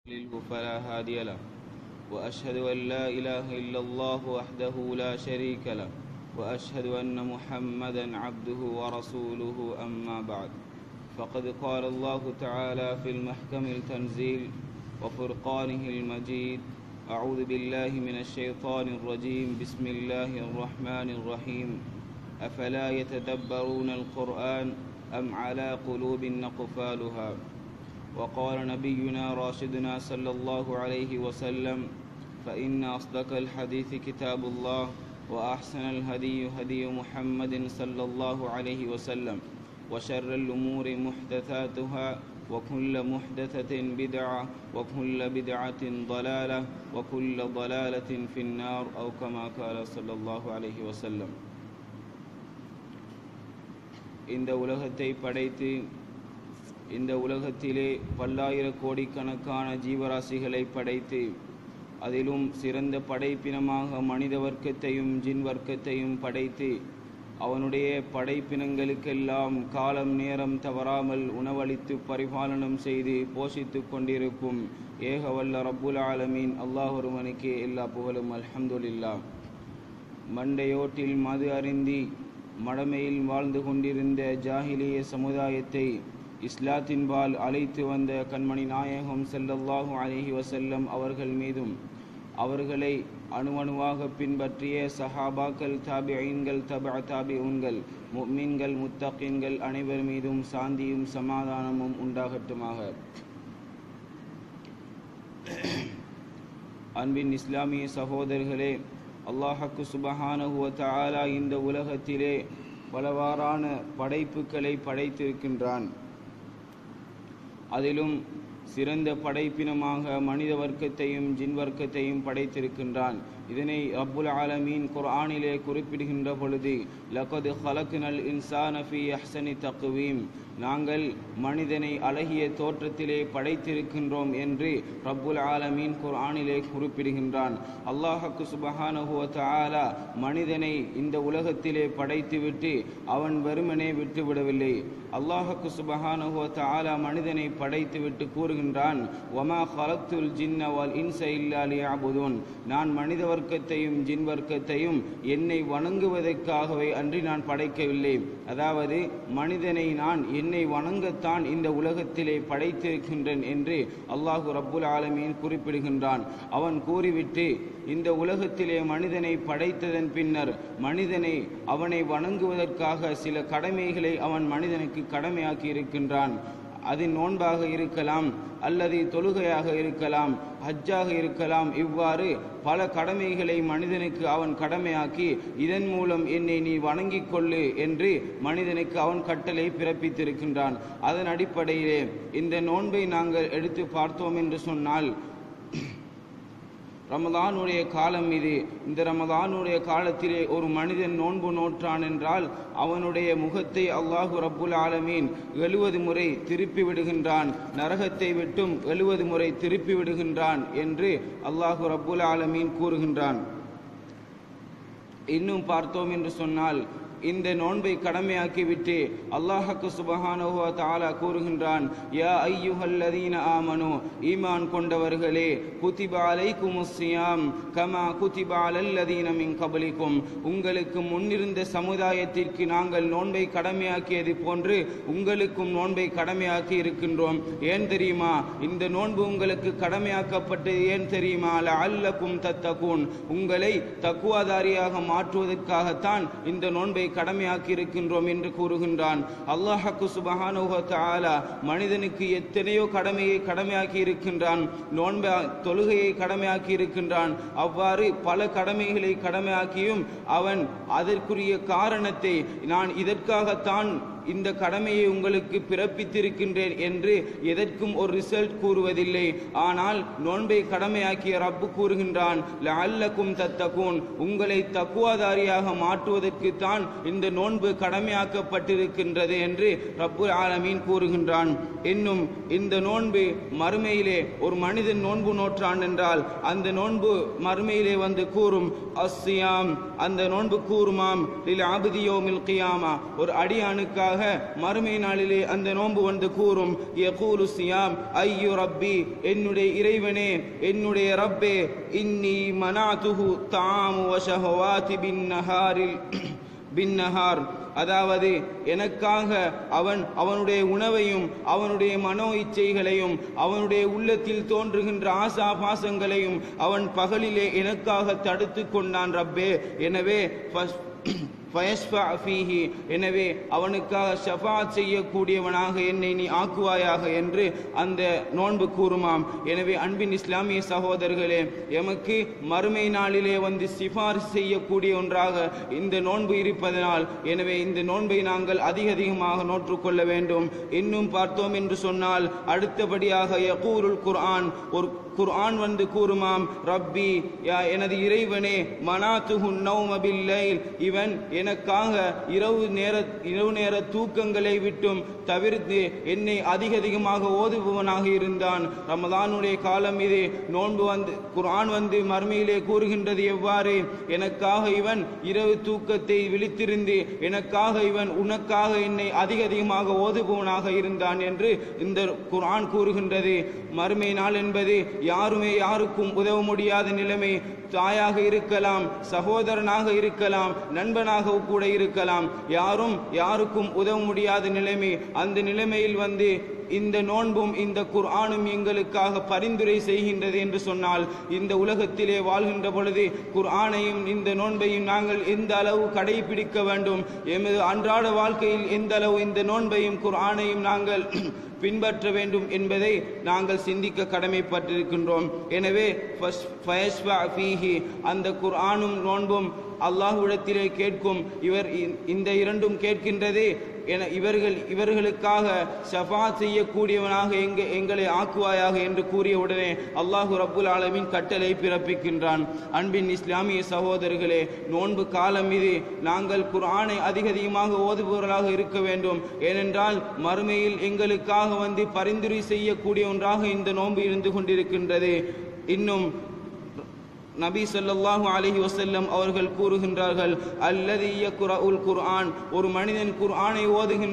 يضلله فلا هادي له وأشهد أن لا إله إلا الله وحده لا شريك له وأشهد أن محمدا عبده ورسوله أما بعد فقد قال الله تعالى في المحكم التنزيل وفرقانه المجيد أعوذ بالله من الشيطان الرجيم بسم الله الرحمن الرحيم أفلا يتدبرون القرآن أم على قلوب أقفالها وقال نبينا راشدنا صلى الله عليه وسلم فإن أصدق الحديث كتاب الله وأحسن الهدي هدي محمد صلى الله عليه وسلم وشر الأمور محدثاتها وكل محدثة بدعة وكل بدعة ضلالة وكل ضلالة في النار أو كما قال صلى الله عليه وسلم. இந்த உலகத்தை படைத்து இந்த உலகத்திலே பல்லாயிர கோடிக்கணக்கான ஜீவராசிகளை படைத்து அதிலும் சிறந்த படைப்பினமாக மனித வர்க்கத்தையும் ஜின் வர்க்கத்தையும் படைத்து அவனுடைய படைப்பினங்களுக்கெல்லாம் காலம் நேரம் தவறாமல் உணவளித்து பரிபாலனம் செய்து போஷித்து கொண்டிருக்கும் ஏகவல்ல ரப்புல் ஆலமீன் அல்லாஹ் ஒருவனுக்கே எல்லா புகழும். அல்ஹம்துலில்லாஹ். மண்டையோட்டில் மது அருந்தி மடமையில் வாழ்ந்து கொண்டிருந்த ஜாஹிலிய சமுதாயத்தை இஸ்லாத்தின்பால் அழைத்து வந்த கண்மணி நாயகம் ஸல்லல்லாஹு அலைஹி வஸல்லம் அவர்கள் மீதும் அவர்களை அணுவணுவாக பின்பற்றிய சஹாபாக்கள், தாபிஈன்கள், தாபிஊன்கள், முஃமின்கள், முத்தகீன்கள் அனைவர் மீதும் சாந்தியும் சமாதானமும் உண்டாகட்டுமாக. அன்பின் இஸ்லாமிய சகோதரர்களே, அல்லாஹ்வுக்கு சுப்ஹானஹு வ தஆலா இந்த உலகத்திலே பலவாறான படைப்புகளை படைத்திருக்கின்றான். அதிலும் சிறந்த படைப்பினமாக மனித வர்க்கத்தையும் ஜின் வர்க்கத்தையும் படைத்திருக்கின்றான். இதனை ரப்புல் ஆலமீன் குர்ஆனிலே குறிப்பிடுகின்ற பொழுது லகத் ஹலக்னல் இன்சான ஃபீ அஹ்ஸனி தக்வீம், நாங்கள் மனிதனை அழகிய தோற்றத்திலே படைத்திருக்கின்றோம் என்று ரப்புல் ஆலமீன் குர்ஆனிலே குறிப்பிடுகின்றான். அல்லாஹ்வுக்கு சுப்ஹானஹு வ தஆலா மனிதனை இந்த உலகத்திலே படைத்துவிட்டு அவன் வெறுமனே விட்டுவிடவில்லை. அல்லாஹ்வுக்கு சுப்ஹானஹு வ தஆலா மனிதனை படைத்துவிட்டு கூறுகின்றான், வமா ஹலக்துல் ஜின்ன வல் இன்ஸ இல்லா லியஅபுதூன், நான் மனித வர்க்கத்தையும் ஜின் வர்க்கத்தையும் என்னை வணங்குவதற்காகவே அன்றி நான் படைக்கவில்லை. அதாவது மனிதனை நான் என்னை வணங்கத்தான் இந்த உலகத்திலே படைத்திருக்கின்றேன் என்று அல்லாஹு ரப்புல் ஆலமீன் குறிப்பிடுகின்றான். அவன் கூறிவிட்டு இந்த உலகத்திலே மனிதனை படைத்ததன் பின்னர் மனிதனை அவனை வணங்குவதற்காக சில கடமைகளை அவன் மனிதனுக்கு கடமையாக்கி இருக்கின்றான். அது நோன்பாக இருக்கலாம், அல்லது தொழுகையாக இருக்கலாம், ஹஜ்ஜாக இருக்கலாம். இவ்வாறு பல கடமைகளை மனிதனுக்கு அவன் கடமையாக்கி இதன் மூலம் என்னை நீ வணங்கிக் கொள்ளு என்று மனிதனுக்கு அவன் கட்டளை பிறப்பித்திருக்கின்றான். அதன் அடிப்படையிலே இந்த நோன்பை நாங்கள் எடுத்து பார்த்தோம் என்று சொன்னால், ரமதானுடைய காலம் இது. இந்த ரமதானுடைய காலத்திலே ஒரு மனிதன் நோன்பு நோற்றான் என்றால் அவனுடைய முகத்தை அல்லாஹு ரப்புல் ஆலமீன் 70 முறை திருப்பி விடுகின்றான், நரகத்தை விட்டும் 70 முறை திருப்பி விடுகின்றான் என்று அல்லாஹு ரப்புல் ஆலமீன் கூறுகின்றான். இன்னும் பார்த்தோம் என்று சொன்னால், இந்த நோன்பை கடமையாக்கிவிட்டு அல்லாஹ்வுக்கு சுப்ஹானஹு வ தஆலா கூறுகின்றான், யா அய்யுஹல்லதீன ஆமனு, ஈமான் கொண்டவர்களே, குதிப அலைக்குமுஸ் ஸியாம் கமா குதிப அலல்லதீன மின் கப்லிக்கும், உங்களுக்கு முன்னிருந்த சமுதாயத்திற்கு நாங்கள் நோன்பை கடமையாக்கியது போன்று உங்களுக்கும் நோன்பை கடமையாக்கி இருக்கின்றோம். ஏன் தெரியுமா? இந்த நோன்பு உங்களுக்கு கடமையாக்கப்பட்டது ஏன் தெரியுமா? லஅல்லக்கும் தத்தகூன், உங்களை தக்வாதாரியாக மாற்றுவதற்காகத்தான் இந்த நோன்பை கடமையாக்கி இருக்கின்றோம் என்று கூறுகின்றான். அல்லாஹ்வுக்கு சுப்ஹானஹு வ தஆலா மனிதனுக்கு எத்தனையோ கடமையை கடமையாக்கி இருக்கின்றான். நோன்பை, தொழுகையை கடமையாக்கி இருக்கின்றான். அவ்வாறு பல கடமைகளை கடமையாக்கியும் அவன் அதற்குரிய காரணத்தை, நான் இதற்காகத்தான் இந்த கடமையை உங்களுக்கு பிறப்பித்திருக்கின்றேன் என்று எதற்கும் ஒரு ரிசல்ட் கூறுவதில்லை. ஆனால் நோன்பை கடமையாக்கிய ரப்பு கூறுகின்றான், லஅல்லக்கும் தத்தகூன், உங்களை தக்வாதாரியாக மாற்றுவதற்கு தான் இந்த நோன்பு கடமையாக்கப்பட்டிருக்கின்றது என்று ரப்புல் ஆலமீன் கூறுகின்றான். இன்னும் இந்த நோன்பு மறுமையிலே ஒரு மனிதன் நோன்பு நோற்றான் என்றால் அந்த நோன்பு மறுமையிலே வந்து கூறும், அஸ்ஸியாம், அந்த நோன்பு கூறுமாம், லில் அப்தி யௌமில் கியாமா, ஒரு அடியானுக்காக மறுமை நாளிலே அந்த நோன்பு வந்து கூறும், யகூலு சியாம் ஐயு ரப்பி, என்னுடைய இறைவனே, என்னுடைய ரப்பே, இன்னி மனாதுஹு தாமு வஷஹவாதி பின்னஹார், அதாவது எனக்காக அவனுடைய உணவையும் அவனுடைய மனோ இச்சைகளையும் அவனுடைய உள்ளத்தில் தோன்றுகின்ற ஆசாபாசங்களையும் அவன் பகலிலே எனக்காக தடுத்து கொண்டான் ரப்பே. எனவே எனவே அவனுக்காக ஷஃபாத் செய்யக்கூடியவனாக என்னை நீ ஆக்குவாயாக என்று அந்த நோன்பு கூறுமாம். எனவே அன்பின் இஸ்லாமிய சகோதரர்களே, எமக்கு மறுமை நாளிலே வந்து சிபாரிசு செய்யக்கூடிய ஒன்றாக இந்த நோன்பு இருப்பதனால், எனவே இந்த நோன்பை நாங்கள் அதிகமாக நோற்றுக்கொள்ள வேண்டும். இன்னும் பார்த்தோம் என்று சொன்னால், அடுத்தபடியாக யகூருல் குர்ஆன், ஒரு குர்ஆன் வந்து கூறுமாம், ரப்பி, எனது இறைவனே, மனாத்துஹு நௌம பில்லைல், இவன் எனக்காக இரவு நேர தூக்கங்களை விட்டும் தவிர்த்து என்னை அதிகமாக ஓதுபவனாக இருந்தான். ரமதானுடைய காலம் இது. நோன்பு வந்து குர்ஆன் வந்து மறுமையிலே கூறுகின்றது எவ்வாறு, எனக்காக இவன் இரவு தூக்கத்தை விழித்திருந்து எனக்காக இவன் உனக்காக என்னை அதிகமாக ஓதுபவனாக இருந்தான் என்று இந்த குர்ஆன் கூறுகின்றது. மறுமை நாள் என்பது யாருக்கும் உதவ முடியாத நிலைமை. தாயாக இருக்கலாம், சகோதரனாக இருக்கலாம், நண்பனாக கூட இருக்கலாம், யாருக்கும் உதவ முடியாத நிலைமை. அந்த நிலைமையில் வந்து இந்த நோன்பும் இந்த குர்ஆனும் எங்களுக்காக பரிந்துரை செய்கின்றது என்று சொன்னால், இந்த உலகத்திலே வாழ்கின்ற பொழுது குர்ஆனையும் இந்த நோன்பையும் நாங்கள் எந்த அளவு கடைபிடிக்க வேண்டும், எமது அன்றாட வாழ்க்கையில் எந்த அளவு இந்த நோன்பையும் குர்ஆனையும் நாங்கள் பின்பற்ற வேண்டும் என்பதை நாங்கள் சிந்திக்க கடமைப்பட்டிருக்கின்றோம். எனவே அந்த குர்ஆனும் நோன்பும் அல்லாஹ்விடத்திலே கேட்கும். இந்த இரண்டும் கேட்கின்றது. இவர்களுக்காக ஷஃபாத் செய்யக்கூடியவனாக எங்களை ஆக்குவாயாக என்று கூறியவுடனே அல்லாஹு ரப்புல் ஆலமீன் கட்டளை பிறப்பிக்கின்றான். அன்பின் இஸ்லாமிய சகோதரர்களே, நோன்பு காலம் இது. நாங்கள் குர்ஆனை அதிகமாக ஓதுபவர்களாக இருக்க வேண்டும். ஏனென்றால் மறுமையில் எங்களுக்காக வந்து பரிந்துரை செய்யக்கூடிய ஒன்றாக இந்த நோன்பு இருந்து கொண்டிருக்கின்றது. இன்னும் நபி ஸல்லல்லாஹு அலைஹி வஸல்லம் அவர்கள் கூறுகின்றார்கள், அல்லதி யக்ரஉல் குர்ஆன், ஒரு மனிதன் குர்ஆனை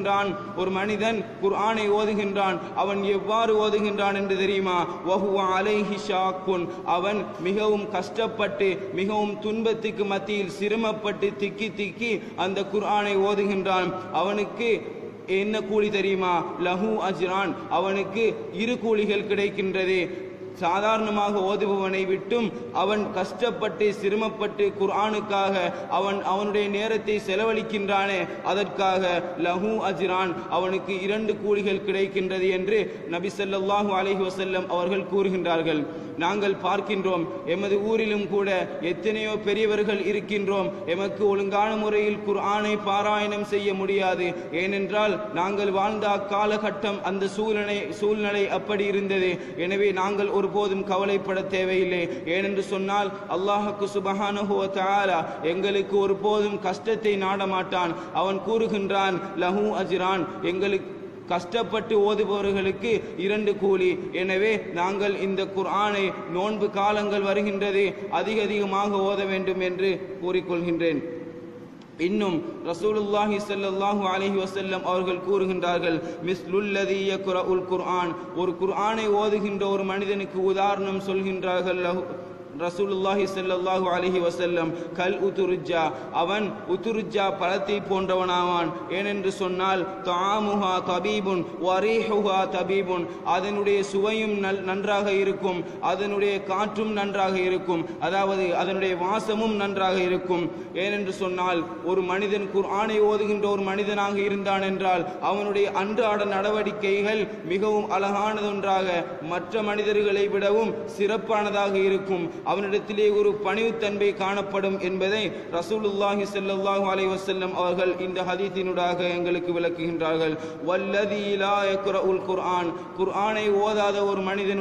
ஓதுகின்றான். அவன் எவ்வாறு ஓதுகின்றான் என்று தெரியுமா? வஹுவ அலைஹி ஷாக்குன், அவன் மிகவும் கஷ்டப்பட்டு மிகவும் துன்பத்துக்கு மத்தியில் சிரமப்பட்டு திக்கி அந்த குர்ஆனை ஓதுகின்றான். அவனுக்கு என்ன கூலி தெரியுமா? லஹு அஜ்ரான், அவனுக்கு 2 கூலிகள் கிடைக்கின்றது. சாதாரணமாக ஓதுபவனை விட்டும் அவன் கஷ்டப்பட்டு சிரமப்பட்டு குர்ஆனுக்காக அவனுடைய நேரத்தை செலவழிக்கின்றானே, அதற்காக லஹு அஜ்ரான், அவனுக்கு 2 கூலிகள் கிடைக்கின்றது என்று நபி ஸல்லல்லாஹு அலைஹி வஸல்லம் அவர்கள் கூறுகின்றார்கள். நாங்கள் பார்க்கின்றோம், எமது ஊரிலும் கூட எத்தனையோ பெரியவர்கள் இருக்கின்றோம். எமக்கு ஒழுங்கான முறையில் குர்ஆனை பாராயணம் செய்ய முடியாது. ஏனென்றால் நாங்கள் வாழ்ந்த அக்காலகட்டம், அந்த சூழ்நிலை அப்படி இருந்தது. எனவே நாங்கள் ஒருபோதும் கவலைப்பட தேவையில்லை. ஏனென்று சொன்னால் அல்லாஹ்வுக்கு சுப்ஹானஹு வ தஆலா எங்களுக்கு ஒருபோதும் கஷ்டத்தை நாடமாட்டான். அவன் கூறுகின்றான், லஹு அஜ்ரான், எங்களுக்கு கஷ்டப்பட்டு ஓதுபவர்களுக்கு 2 கூலி. எனவே நாங்கள் இந்த குர்ஆனை நோன்பு காலங்கள் வருகின்றது அதிகமாக ஓத வேண்டும் என்று கூறிக்கொள்கின்றேன். இன்னும் ரசூலுல்லாஹி ஸல்லல்லாஹு அலைஹி வஸல்லம் அவர்கள் கூறுகின்றார்கள், மிஸ்லுல்லதி யக்ரஉல் குர்ஆன், ஒரு குர்ஆனை ஓதுகின்ற ஒரு மனிதனுக்கு உதாரணம் சொல்கின்றார்கள். ரசூலுல்லாஹி ஸல்லல்லாஹு அலைஹி வஸல்லம் கல் உதுருஜா, அவன் உதுருஜா பழத்தை போன்றவனாவான். ஏனென்று சொன்னால் தஆமுஹா தபீபுன் வரீஹுஹா தபீபுன், அதனுடைய சுவையும் நன்றாக இருக்கும், அதனுடைய காற்றும் நன்றாக இருக்கும், அதாவது அதனுடைய வாசமும் நன்றாக இருக்கும். ஏனென்று சொன்னால் ஒரு மனிதன் குர்ஆனை ஓதுகின்ற ஒரு மனிதனாக இருந்தான் என்றால் அவனுடைய அன்றாட நடவடிக்கைகள் மிகவும் அழகானதொன்றாக, மற்ற மனிதர்களை விடவும் சிறப்பானதாக இருக்கும். அவனிடத்திலே ஒரு பணிவுத்தன்மை காணப்படும் என்பதை ரசூலுல்லாஹி ஸல்லல்லாஹு அலைஹி வஸல்லம் அவர்கள் இந்த ஹதீஸினூடாக எங்களுக்கு விளக்குகின்றார்கள். வல்லதி லா யக்ரஉல் குர்ஆன், குர்ஆனை ஓதாத ஒரு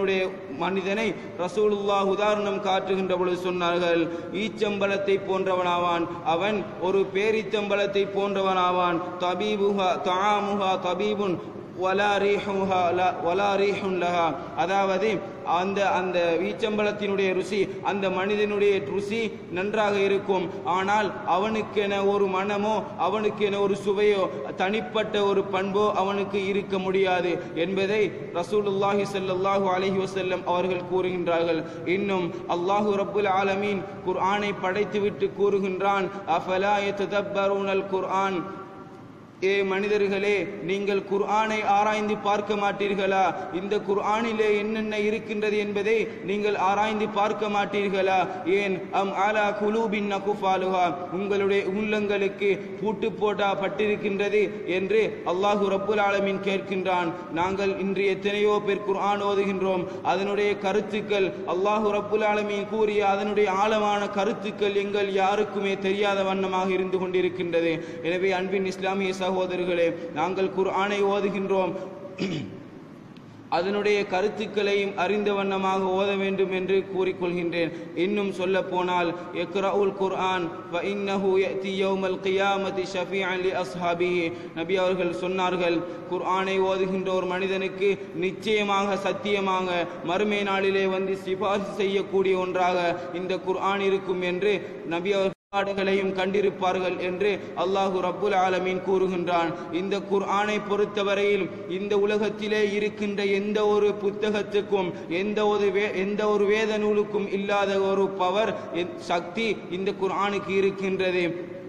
மனிதனை ரசூலுல்லாஹ் உதாரணம் காட்டுகின்ற பொழுது சொன்னார்கள், ஈச்சம்பழத்தை போன்றவனாவான், அவன் ஒரு பேரித்தம்பழத்தை போன்றவனாவான். தபீபுஹா தஆமுஹா தபீபுன் வலா ரீஹுன் லஹா, அதாவது அந்த அந்த ஈச்சம்பழத்தினுடைய ருசி, அந்த மனிதனுடைய ருசி நன்றாக இருக்கும். ஆனால் அவனுக்கென ஒரு மனமோ அவனுக்கென ஒரு சுவையோ தனிப்பட்ட ஒரு பண்போ அவனுக்கு இருக்க முடியாது என்பதை ரசூலுல்லாஹி ஸல்லல்லாஹு அலைஹி வஸல்லம் அவர்கள் கூறுகின்றார்கள். இன்னும் அல்லாஹு ரப்புல் ஆலமீன் குர்ஆனை படைத்துவிட்டு கூறுகின்றான், அஃபலா யததப்பரூனல் குர்ஆன், ஏ மனிதர்களே, நீங்கள் குர்ஆனை ஆராய்ந்து பார்க்க மாட்டீர்களா? இந்த குர்ஆனிலே என்னென்ன இருக்கின்றது என்பதை நீங்கள் ஆராய்ந்து பார்க்க மாட்டீர்களா? ஏன் அம் அலா குலூபின் அகுஃபாலுஹா, உங்களுடைய உள்ளங்களுக்கு பூட்டு போடப்பட்டிருக்கின்றது என்று அல்லாஹு ரப்புல் ஆலமீன் கேட்கின்றான். நாங்கள் இன்று எத்தனையோ பேர் குர்ஆன் ஓதுகின்றோம், அதனுடைய கருத்துக்கள் அல்லாஹு ரப்புல் ஆலமீன் கூறிய அதனுடைய ஆழமான கருத்துக்கள் எங்கள் யாருக்குமே தெரியாத வண்ணமாக இருந்து கொண்டிருக்கின்றது. எனவே அன்பின் இஸ்லாமிய சகோதரர்களே, நாங்கள் குர்ஆனை ஓதுகின்றோம், அதனுடைய கருத்துக்களையும் அறிந்த வண்ணமாக ஓத வேண்டும் என்று கூறிக்கொள்கின்றேன். இன்னும் சொல்ல போனால், இக்ரவுல் குர்ஆன் ஃபஇன்னஹு யஅதி யௌமல் கியாமத்தி ஷஃபீஅன் லி அஸ்ஹாபிஹி, நபி அவர்கள் சொன்னார்கள், குர்ஆனை ஓதுகின்ற ஒரு மனிதனுக்கு நிச்சயமாக சத்தியமாக மறுமை நாளிலே வந்து சிபாரிசு செய்யக்கூடிய ஒன்றாக இந்த குர்ஆன் இருக்கும் என்று நபி அவர்கள் பாடுகளையும் கண்டிருப்பார்கள் என்று அல்லாஹு ரப்புல் ஆலமீன் கூறுகின்றான். இந்த குர்ஆனை பொறுத்தவரையில் இந்த உலகத்திலே இருக்கின்ற எந்த ஒரு புத்தகத்துக்கும் எந்த ஒரு வேத நூலுக்கும் இல்லாத ஒரு பவர், சக்தி இந்த குர்ஆனுக்கு இருக்கின்றது.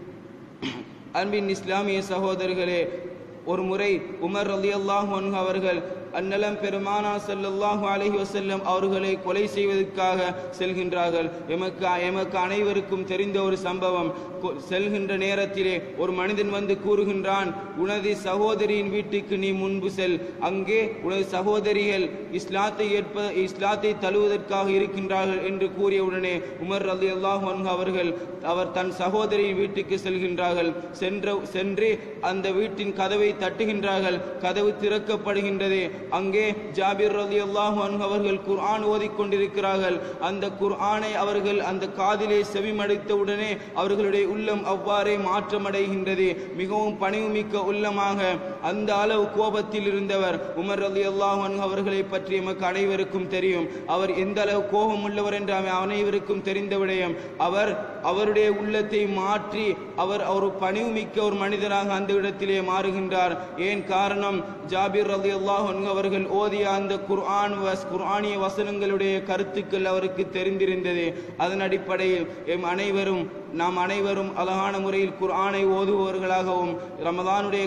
அன்பின் இஸ்லாமிய சகோதரர்களே, ஒரு முறை உமர் ரலியல்லாஹு அன்ஹு அவர்கள் அந்நலம் பெருமானார் ஸல்லல்லாஹு அலைஹி வஸல்லம் அவர்களை கொலை செய்வதற்காக செல்கின்றார்கள். எமக்கு அனைவருக்கும் தெரிந்த ஒரு சம்பவம். செல்கின்ற நேரத்திலே ஒரு மனிதன் வந்து கூறுகின்றான், உனது சகோதரியின் வீட்டுக்கு நீ முன்பு செல், அங்கே உனது சகோதரிகள் இஸ்லாத்தை தழுவதற்காக இருக்கின்றார்கள் என்று கூறியவுடனே உமர் ரலியல்லாஹு அன்ஹு அவர்கள் தன் சகோதரியின் வீட்டுக்கு செல்கின்றார்கள். சென்று அந்த வீட்டின் கதவை தட்டுகின்றார்கள். கதவு திறக்கப்படுகின்றது. அங்கே ஜாபிர் ரலியல்லாஹு அன்ஹு அவர்கள் குர்ஆன் ஓதிக்கொண்டிருக்கிறார்கள். அந்த குர்ஆனை அவர்கள் அந்த காதிலே செவிமடுத்தவுடனே அவர்களுடைய உள்ளம் அவ்வாறே மாற்றமடைகின்றது. மிகவும் பணிவுமிக்க உள்ளமாக, அந்த அளவு கோபத்தில் இருந்தவர் உமர் ரலியல்லாஹு அன்ஹு அவர்களை பற்றி நமக்கு அனைவருக்கும் தெரியும். அவர் எந்த அளவு கோபம் உள்ளவர் என்று அனைவருக்கும் தெரிந்த விடயம். அவருடைய உள்ளத்தை மாற்றி அவர் ஒரு பணிவுமிக்க ஒரு மனிதராக அந்த இடத்திலே மாறுகின்றார். ஏன் காரணம், ஜாபிர் ரலியல்லாஹு அன்ஹு அவர்கள் ஓதிய அந்த குர்ஆனிய வசனங்களுடைய கருத்துக்கள் அவருக்கு தெரிந்திருந்தது. அதன் அடிப்படையில் நாம் அனைவரும் அழகான முறையில் குர்ஆனை ஓதுபவர்களாகவும் ரமதானுடைய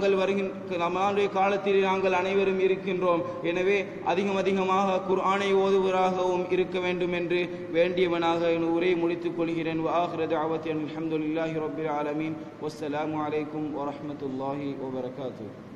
காலத்தில் நாங்கள் அனைவரும் இருக்கின்றோம். எனவே அதிகமாக குர்ஆனை ஓதுவராகவும் இருக்க வேண்டும் என்று வேண்டியவனாக என் உரையை முடித்துக் கொள்கிறேன். வஆகிரு தஅவத்தி அல்ஹம்துலில்லாஹி ரப்பில் ஆலமீன். வஸ்ஸலாமு அலைக்கும் வரஹ்மத்துல்லாஹி வபரகாத்துஹு.